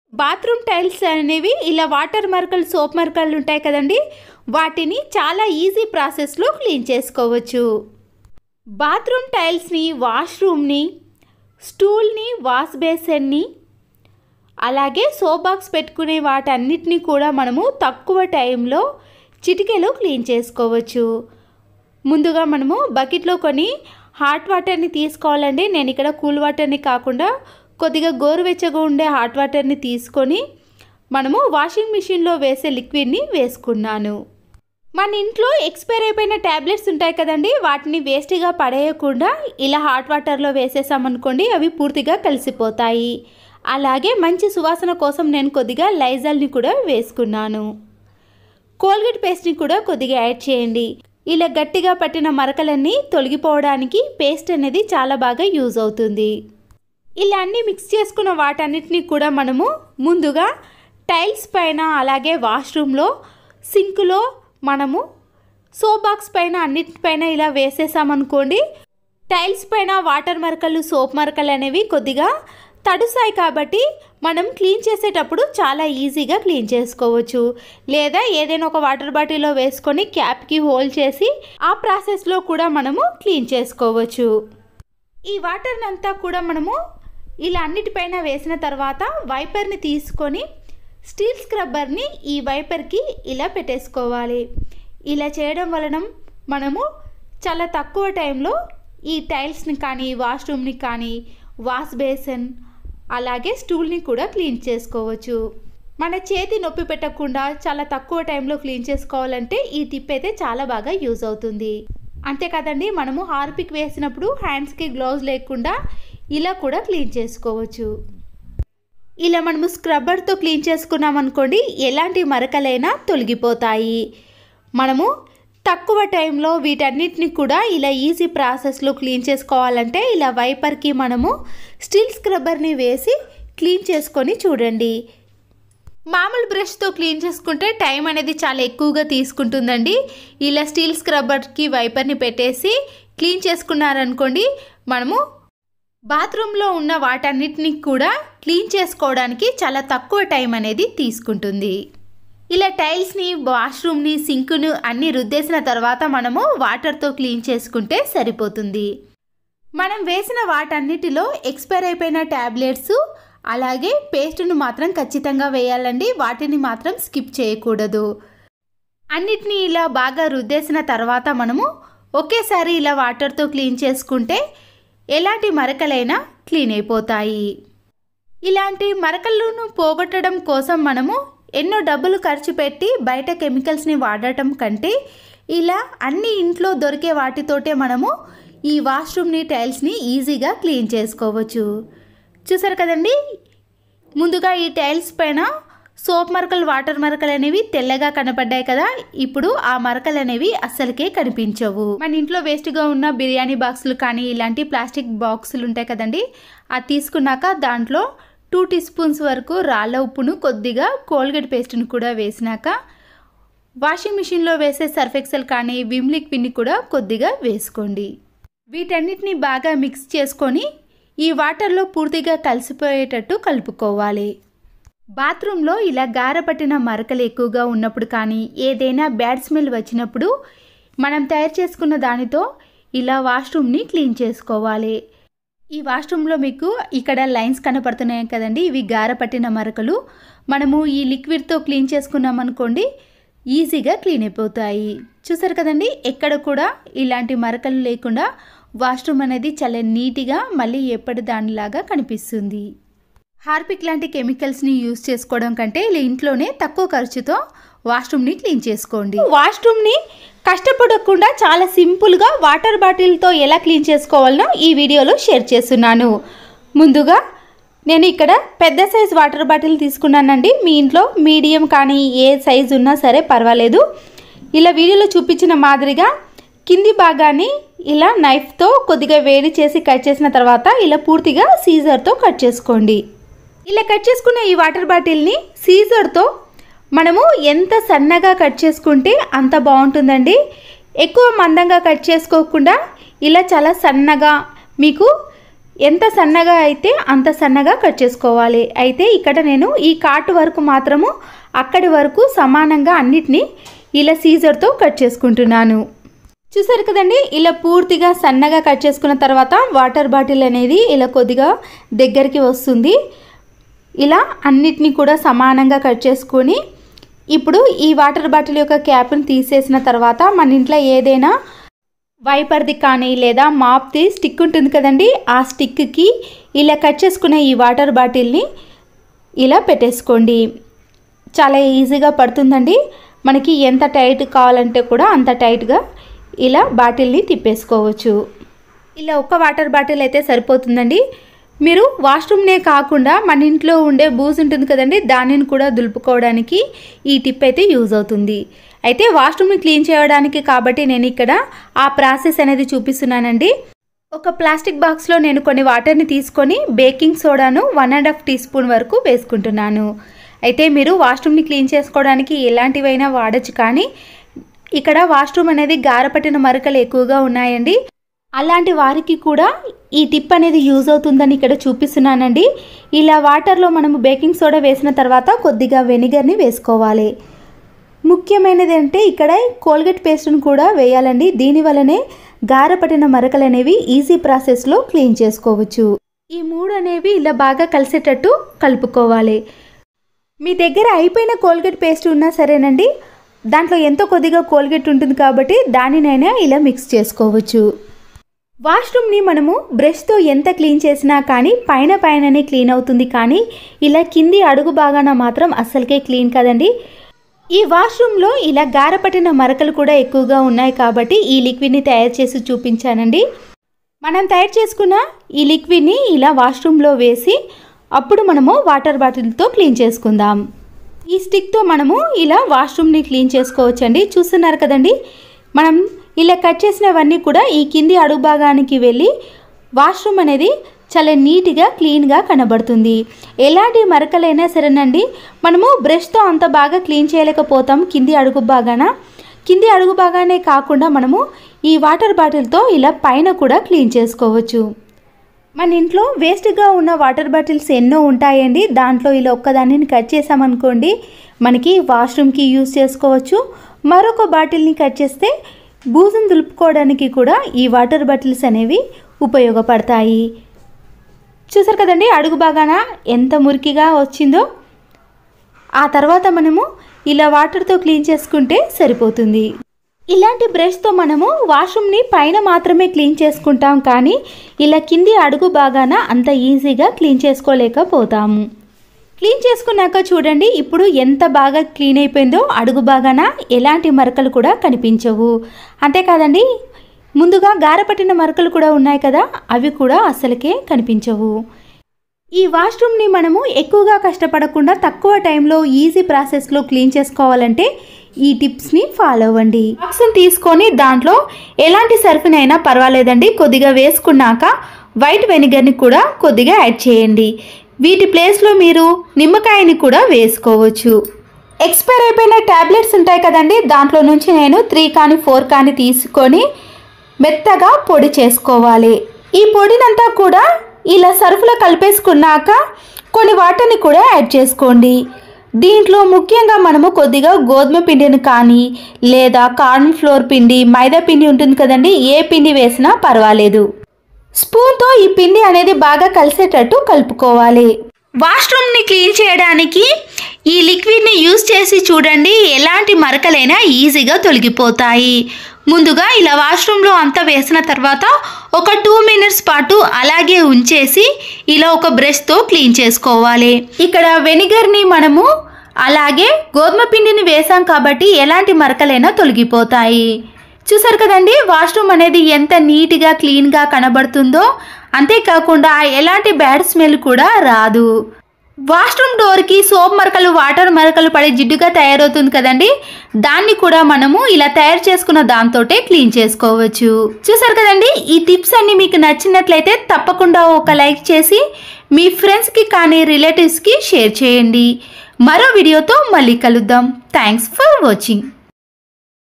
Bathroom tiles అనేవి ఇలా water మరకలు సోప్ మరకలు ఉంటాయి కదండి, వాటిని చాలా ఈజీ ప్రాసెస్లో క్లీన్ చేసుకోవచ్చు. బాత్రూమ్ టైల్స్ని, వాష్రూమ్ని, స్టూల్ని, వాష్ బేసిన్ని, అలాగే సోప్ బాక్స్ పెట్టుకునే వాటన్నిటిని కూడా మనము తక్కువ టైంలో చిటికెలో క్లీన్ చేసుకోవచ్చు. ముందుగా మనము బకెట్లో కొన్ని హాట్ వాటర్ని తీసుకోవాలండి. నేను ఇక్కడ కూల్ వాటర్ని కాకుండా కొద్దిగా గోరువెచ్చగా ఉండే హాట్ వాటర్ని తీసుకొని మనము వాషింగ్ మిషన్లో వేసే లిక్విడ్ని వేసుకున్నాను. మన ఇంట్లో ఎక్స్పైర్ అయిపోయిన ట్యాబ్లెట్స్ ఉంటాయి కదండి, వాటిని వేస్ట్గా పడేయకుండా ఇలా హాట్ వాటర్లో వేసేసామనుకోండి, అవి పూర్తిగా కలిసిపోతాయి. అలాగే మంచి సువాసన కోసం నేను కొద్దిగా లైజాల్ని కూడా వేసుకున్నాను. కోల్గేట్ పేస్ట్ని కూడా కొద్దిగా యాడ్ చేయండి. ఇలా గట్టిగా పట్టిన మరకలన్నీ తొలగిపోవడానికి పేస్ట్ అనేది చాలా బాగా యూజ్ అవుతుంది. ఇలా అన్నీ మిక్స్ చేసుకున్న వాటన్నిటిని కూడా మనము ముందుగా టైల్స్ పైన, అలాగే వాష్రూమ్లో, సింక్లో, మనము సోప్ బాక్స్ పైన అన్నిటిపైన ఇలా వేసేసామనుకోండి, టైల్స్ పైన వాటర్ మరకలు, సోప్ మరకలు అనేవి కొద్దిగా తడుస్తాయి కాబట్టి మనం క్లీన్ చేసేటప్పుడు చాలా ఈజీగా క్లీన్ చేసుకోవచ్చు. లేదా ఏదైనా ఒక వాటర్ బాటిల్లో వేసుకొని క్యాప్కి హోల్ చేసి ఆ ప్రాసెస్లో కూడా మనము క్లీన్ చేసుకోవచ్చు. ఈ వాటర్ని అంతా కూడా మనము ఇలా అన్నిటిపైన వేసిన తర్వాత వైపర్ని తీసుకొని స్టీల్ స్క్రబ్బర్ని ఈ వైపర్కి ఇలా పెట్టేసుకోవాలి. ఇలా చేయడం వలన మనము చాలా తక్కువ టైంలో ఈ టైల్స్ని కానీ, వాష్రూమ్ని కానీ, వాష్ బేసిన్, అలాగే స్టూల్ని కూడా క్లీన్ చేసుకోవచ్చు. మన చేతి నొప్పి పెట్టకుండా చాలా తక్కువ టైంలో క్లీన్ చేసుకోవాలంటే ఈ టిప్ అయితే చాలా బాగా యూజ్ అవుతుంది. అంతేకాదండి, మనము హార్పిక్ వేసినప్పుడు హ్యాండ్స్కి గ్లౌజ్ లేకుండా ఇలా కూడా క్లీన్ చేసుకోవచ్చు. ఇలా మనము స్క్రబ్బర్తో క్లీన్ చేసుకున్నాం అనుకోండి, ఎలాంటి మరకలైనా తొలగిపోతాయి. మనము తక్కువ టైంలో వీటన్నిటిని కూడా ఇలా ఈజీ ప్రాసెస్లో క్లీన్ చేసుకోవాలంటే ఇలా వైపర్కి మనము స్టీల్ స్క్రబ్బర్ని వేసి క్లీన్ చేసుకొని చూడండి. మామూలు బ్రష్తో క్లీన్ చేసుకుంటే టైం అనేది చాలా ఎక్కువగా తీసుకుంటుందండి. ఇలా స్టీల్ స్క్రబ్బర్కి వైపర్ని పెట్టేసి క్లీన్ చేసుకున్నారనుకోండి, మనము బాత్రూంలో ఉన్న వాటన్నిటిని కూడా క్లీన్ చేసుకోవడానికి చాలా తక్కువ టైం అనేది తీసుకుంటుంది. ఇలా టైల్స్ని, వాష్రూమ్ని, సింకును అన్నీ రుద్దేసిన తర్వాత మనము వాటర్తో క్లీన్ చేసుకుంటే సరిపోతుంది. మనం వేసిన వాటన్నిటిలో ఎక్స్పైర్ అయిపోయిన ట్యాబ్లెట్స్, అలాగే పేస్ట్ను మాత్రం ఖచ్చితంగా వేయాలండి. వాటిని మాత్రం స్కిప్ చేయకూడదు. అన్నిటినీ ఇలా బాగా రుద్దేసిన తర్వాత మనము ఒకేసారి ఇలా వాటర్తో క్లీన్ చేసుకుంటే ఎలాంటి మరకలైనా క్లీన్ అయిపోతాయి. ఇలాంటి మరకలను పోగొట్టడం కోసం మనము ఎన్నో డబ్బులు ఖర్చు పెట్టి బయట కెమికల్స్ని వాడటం కంటే ఇలా అన్ని ఇంట్లో దొరికే వాటితోటే మనము ఈ వాష్రూమ్ని, టైల్స్ని ఈజీగా క్లీన్ చేసుకోవచ్చు. చూసారు కదండి, ముందుగా ఈ టైల్స్ పైన సోప్ మరకలు, వాటర్ మరకలు అనేవి తెల్లగా కనపడ్డాయి కదా. ఇప్పుడు ఆ మరకలు అనేవి అస్సలకే కనిపించవు. మన ఇంట్లో వేస్ట్గా ఉన్న బిర్యానీ బాక్సులు కానీ, ఇలాంటి ప్లాస్టిక్ బాక్సులు ఉంటాయి కదండి, అది తీసుకున్నాక దాంట్లో 2 టీ స్పూన్స్ వరకు రాళ్ళ ఉప్పును, కొద్దిగా కోల్గేట్ పేస్ట్ను కూడా వేసినాక వాషింగ్ మిషన్లో వేసే సర్ఫ్ ఎక్సెల్ కానీ, విమ్ లిక్విడ్ని కూడా కొద్దిగా వేసుకోండి. వీటన్నిటిని బాగా మిక్స్ చేసుకొని ఈ వాటర్లో పూర్తిగా కలిసిపోయేటట్టు కలుపుకోవాలి. బాత్రూంలో ఇలా గారపట్టిన మరకలు ఎక్కువగా ఉన్నప్పుడు కానీ, ఏదైనా బ్యాడ్ స్మెల్ వచ్చినప్పుడు మనం తయారు చేసుకున్న దానితో ఇలా వాష్రూమ్ని క్లీన్ చేసుకోవాలి. ఈ వాష్రూమ్లో మీకు ఇక్కడ లైన్స్ కనపడుతున్నాయి కదండి, ఇవి గారపట్టిన మరకలు. మనము ఈ లిక్విడ్తో క్లీన్ చేసుకున్నాం అనుకోండి, ఈజీగా క్లీన్ అయిపోతాయి. చూసారు కదండి, ఎక్కడ కూడా ఇలాంటి మరకలు లేకుండా వాష్రూమ్ అనేది చాలా నీట్గా మళ్ళీ ఎప్పటి దానిలాగా కనిపిస్తుంది. హార్పిక్ లాంటి కెమికల్స్ని యూజ్ చేసుకోవడం కంటే ఇలా ఇంట్లోనే తక్కువ ఖర్చుతో వాష్రూమ్ని క్లీన్ చేసుకోండి. వాష్రూమ్ని కష్టపడకుండా చాలా సింపుల్గా వాటర్ బాటిల్తో ఎలా క్లీన్ చేసుకోవాలనో ఈ వీడియోలో షేర్ చేస్తున్నాను. ముందుగా నేను ఇక్కడ పెద్ద సైజ్ వాటర్ బాటిల్ తీసుకున్నానండి. మీ ఇంట్లో మీడియం కానీ ఏ సైజు ఉన్నా సరే పర్వాలేదు. ఇలా వీడియోలో చూపించిన మాదిరిగా కింది భాగాన్ని ఇలా నైఫ్తో కొద్దిగా వేడి చేసి కట్ చేసిన తర్వాత ఇలా పూర్తిగా సీజర్తో కట్ చేసుకోండి. ఇలా కట్ చేసుకున్న ఈ వాటర్ బాటిల్ని సీజర్తో మనము ఎంత సన్నగా కట్ చేసుకుంటే అంత బాగుంటుందండి. ఎక్కువ మందంగా కట్ చేసుకోకుండా ఇలా చాలా సన్నగా మీకు ఎంత సన్నగా అయితే అంత సన్నగా కట్ చేసుకోవాలి. అయితే ఇక్కడ నేను ఈ కాటు వరకు మాత్రము అక్కడి వరకు సమానంగా అన్నిటినీ ఇలా సీజర్తో కట్ చేసుకుంటున్నాను. చూసారు కదండి, ఇలా పూర్తిగా సన్నగా కట్ చేసుకున్న తర్వాత వాటర్ బాటిల్ అనేది ఇలా కొద్దిగా దగ్గరికి వస్తుంది. ఇలా అన్నిటినీ కూడా సమానంగా కట్ చేసుకొని ఇప్పుడు ఈ వాటర్ బాటిల్ యొక్క క్యాప్ని తీసేసిన తర్వాత మన ఇంట్లో ఏదైనా వైపర్ది కానీ లేదా మాప్ది స్టిక్ ఉంటుంది కదండి, ఆ స్టిక్కి ఇలా కట్ చేసుకున్న ఈ వాటర్ బాటిల్ని ఇలా పెట్టేసుకోండి. చాలా ఈజీగా పడుతుందండి. మనకి ఎంత టైట్ కావాలంటే కూడా అంత టైట్గా ఇలా బాటిల్ని తిప్పేసుకోవచ్చు. ఇలా ఒక్క వాటర్ బాటిల్ అయితే సరిపోతుందండి. మీరు వాష్రూమ్నే కాకుండా మన ఇంట్లో ఉండే బూజు ఉంటుంది కదండి, దానిని కూడా దులుపుకోవడానికి ఈ టిప్ అయితే యూజ్ అవుతుంది. అయితే వాష్రూమ్ని క్లీన్ చేయడానికి కాబట్టి నేను ఇక్కడ ఆ ప్రాసెస్ అనేది చూపిస్తున్నానండి. ఒక ప్లాస్టిక్ బాక్స్లో నేను కొన్ని వాటర్ని తీసుకొని బేకింగ్ సోడాను 1.5 టీ స్పూన్ వరకు వేసుకుంటున్నాను. అయితే మీరు వాష్రూమ్ని క్లీన్ చేసుకోవడానికి ఎలాంటివైనా వాడచ్చు, కానీ ఇక్కడ వాష్రూమ్ అనేది గారపట్టిన మరకలు ఎక్కువగా ఉన్నాయండి. అలాంటి వారికి కూడా ఈ టిప్ అనేది యూజ్ అవుతుందని ఇక్కడ చూపిస్తున్నానండి. ఇలా వాటర్లో మనము బేకింగ్ సోడా వేసిన తర్వాత కొద్దిగా వెనిగర్ని వేసుకోవాలి. ముఖ్యమైనది అంటే ఇక్కడ కోల్గేట్ పేస్ట్ను కూడా వేయాలండి. దీనివల్లనే గారపట్టిన మరకలు అనేవి ఈజీ ప్రాసెస్లో క్లీన్ చేసుకోవచ్చు. ఈ 3 అనేవి ఇలా బాగా కలిసేటట్టు కలుపుకోవాలి. మీ దగ్గర అయిపోయిన కోల్గేట్ పేస్ట్ ఉన్నా సరేనండి, దాంట్లో ఎంతో కొద్దిగా కోల్గేట్ ఉంటుంది కాబట్టి దానినైనా ఇలా మిక్స్ చేసుకోవచ్చు. వాష్రూమ్ని మనము బ్రష్తో ఎంత క్లీన్ చేసినా కానీ పైననే క్లీన్ అవుతుంది, కానీ ఇలా కింది అడుగు భాగాన మాత్రం అస్సలకే క్లీన్ కదండి. ఈ వాష్రూమ్లో ఇలా గారపట్టిన మరకలు కూడా ఎక్కువగా ఉన్నాయి కాబట్టి ఈ లిక్విడ్ని తయారు చేసి చూపించానండి. మనం తయారు చేసుకున్న ఈ లిక్విడ్ని ఇలా వాష్రూమ్లో వేసి అప్పుడు మనము వాటర్ బాటిల్తో క్లీన్ చేసుకుందాం. ఈ స్టిక్తో మనము ఇలా వాష్రూమ్ని క్లీన్ చేసుకోవచ్చండి. చూస్తున్నారు కదండి, మనం ఇలా కట్ చేసినవన్నీ కూడా ఈ కింది అడుగు భాగానికి వెళ్ళి వాష్రూమ్ అనేది చాలా నీట్గా క్లీన్గా కనబడుతుంది. ఎలాంటి మరకలైనా సరేనండి, మనము బ్రష్తో అంత బాగా క్లీన్ చేయలేకపోతాం కింది అడుగు భాగానే కాకుండా మనము ఈ వాటర్ బాటిల్తో ఇలా పైన కూడా క్లీన్ చేసుకోవచ్చు. మన ఇంట్లో వేస్ట్గా ఉన్న వాటర్ బాటిల్స్ ఎన్నో ఉంటాయండి. దాంట్లో ఇలా ఒక్కదాన్ని కట్ చేసామనుకోండి, మనకి వాష్రూమ్కి యూజ్ చేసుకోవచ్చు. మరొక బాటిల్ని కట్ చేస్తే బూజును దులుపుకోవడానికి కూడా ఈ వాటర్ బాటిల్స్ అనేవి ఉపయోగపడతాయి. చూసారు కదండి, అడుగు భాగాన ఎంత మురికిగా వచ్చిందో. ఆ తర్వాత మనము ఇలా వాటర్తో క్లీన్ చేసుకుంటే సరిపోతుంది. ఇలాంటి బ్రష్తో మనము వాష్రూమ్ని పైన మాత్రమే క్లీన్ చేసుకుంటాం, కానీ ఇలా కింది అడుగు భాగాన అంత ఈజీగా క్లీన్ చేసుకోలేకపోతాము. క్లీన్ చేసుకున్నాక చూడండి, ఇప్పుడు ఎంత బాగా క్లీన్ అయిపోయిందో. అడుగు భాగాన ఎలాంటి మరకలు కూడా కనిపించవు. అంతేకాదండి, ముందుగా గారపట్టిన మరకలు కూడా ఉన్నాయి కదా, అవి కూడా అస్సలకే కనిపించవు. ఈ వాష్రూమ్ని మనము ఎక్కువగా కష్టపడకుండా తక్కువ టైంలో ఈజీ ప్రాసెస్లో క్లీన్ చేసుకోవాలంటే ఈ టిప్స్ని ఫాలో అవ్వండి. బాక్స్ని తీసుకొని దాంట్లో ఎలాంటి సర్ఫ్నైనా పర్వాలేదండి, కొద్దిగా వేసుకున్నాక వైట్ వెనిగర్ని కూడా కొద్దిగా యాడ్ చేయండి. వీటి ప్లేస్లో మీరు నిమ్మకాయని కూడా వేసుకోవచ్చు. ఎక్స్పైర్ అయిపోయిన ట్యాబ్లెట్స్ ఉంటాయి కదండి, దాంట్లో నుంచి నేను 3 కానీ 4 కానీ తీసుకొని మెత్తగా పొడి చేసుకోవాలి. ఈ పొడినంతా కూడా ఇలా సర్ఫ్లో కలిపేసుకున్నాక కొన్ని వాటర్ని కూడా యాడ్ చేసుకోండి. దీంట్లో ముఖ్యంగా మనము కొద్దిగా గోధుమ పిండిని కానీ లేదా కార్న్ ఫ్లోర్ పిండి, మైదా పిండి ఉంటుంది కదండి, ఏ పిండి వేసినా పర్వాలేదు. స్పూన్తో ఈ పిండి అనేది బాగా కలిసేటట్టు కలుపుకోవాలి. వాష్రూమ్ని క్లీన్ చేయడానికి ఈ లిక్విడ్ని యూజ్ చేసి చూడండి, ఎలాంటి మరకలైనా ఈజీగా తొలగిపోతాయి. ముందుగా ఇలా వాష్రూమ్లో అంతా వేసిన తర్వాత ఒక 2 మినిట్స్ పాటు అలాగే ఉంచేసి ఇలా ఒక బ్రష్తో క్లీన్ చేసుకోవాలి. ఇక్కడ వెనిగర్ని మనము అలాగే గోధుమ పిండిని వేసాం కాబట్టి ఎలాంటి మరకలైనా తొలగిపోతాయి. చూసారు కదండి, వాష్రూమ్ అనేది ఎంత నీట్గా క్లీన్గా కనబడుతుందో. అంతేకాకుండా ఎలాంటి బ్యాడ్ స్మెల్ కూడా రాదు. వాష్రూమ్ డోర్కి సోప్ మరకలు, వాటర్ మరకలు పడి జిడ్డుగా తయారవుతుంది కదండి, దాన్ని కూడా మనము ఇలా తయారు చేసుకున్న దాంతోటే క్లీన్ చేసుకోవచ్చు. చూసారు కదండి, ఈ టిప్స్ అన్ని మీకు నచ్చినట్లయితే తప్పకుండా ఒక లైక్ చేసి మీ ఫ్రెండ్స్కి కానీ రిలేటివ్స్కి షేర్ చేయండి. మరో వీడియోతో మళ్ళీ కలుద్దాం. Thanks for watching.